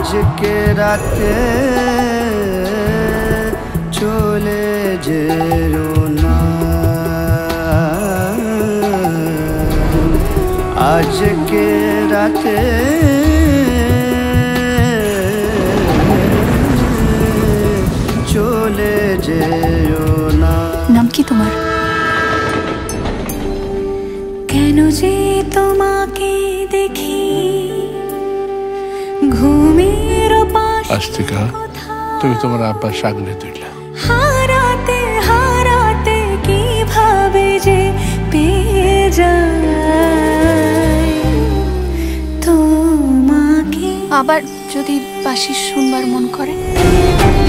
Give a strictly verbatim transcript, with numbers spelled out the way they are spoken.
আজকে রাতে চলে যেও না, আজকে রাতে চলে যেও না। নাম কি তোমার? কেন যে তোমাকে দেখি ঘুমের পাশে, আস্তিকা তুমি তোমার আব্বার সামনে তুইলা হারাতে হারাতে কিভাবে যে পেয়ে যায় তোমাকে। আবার যদি বাঁশি শুনবার মন করে